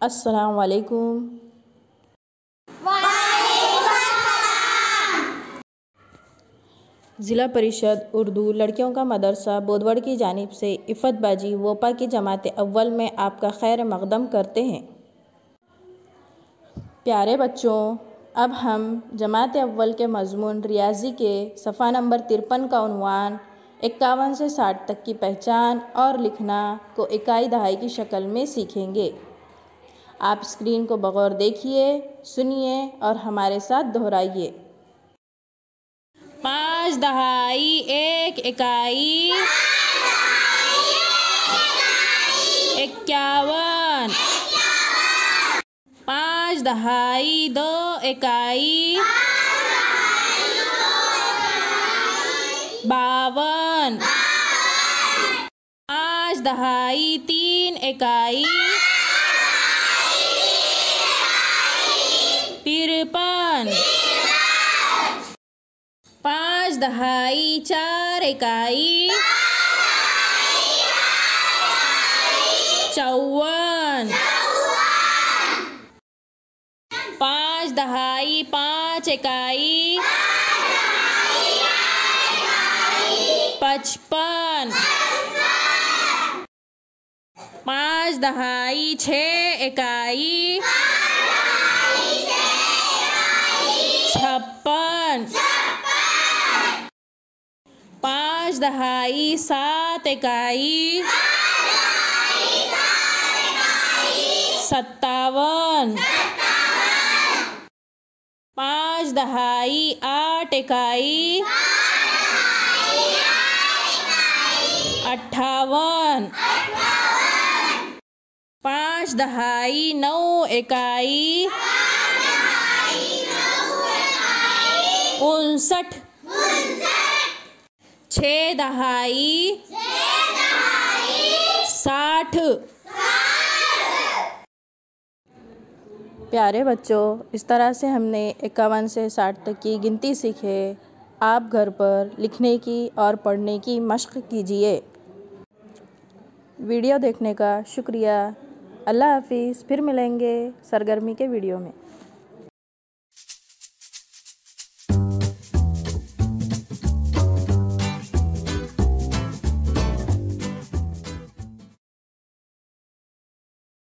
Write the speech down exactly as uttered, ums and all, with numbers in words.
अस्सलाम वालेकुम। ज़िला परिषद उर्दू लड़कियों का मदरसा बोदवड़ की जानिब से इफ़त बाजी वोपा की जमात अव्वल में आपका खैर मक़दम करते हैं। प्यारे बच्चों, अब हम जमात अव्वल के मज़मून रियाज़ी के सफ़ा नंबर तिरपन का उन्वान इक्यावन से साठ तक की पहचान और लिखना को इकाई दहाई की शक्ल में सीखेंगे। आप स्क्रीन को बगौर देखिए, सुनिए और हमारे साथ दोहराइए। पाँच दहाई एक इकाई, इक्यावन। पाँच दहाई दो इकाई, बावन। पाँच दहाई तीन इकाई, तिरपन। पाँच दहाई चार इकाई, चौवन। पाँच दहाई पाँच इकाई, पचपन। पाँच दहाई छः इकाई, छप्पन। पाँच दहाई सात इकाई, सत्तावन। पाँच दहाई आठ इकाई, अट्ठावन। पाँच दहाई नौ इकाई, उनसठ। छः दहाई साठ। प्यारे बच्चों, इस तरह से हमने इक्यावन से साठ तक की गिनती सीखे। आप घर पर लिखने की और पढ़ने की मश्क कीजिए। वीडियो देखने का शुक्रिया। अल्लाह हाफिज़। फिर मिलेंगे सरगर्मी के वीडियो में।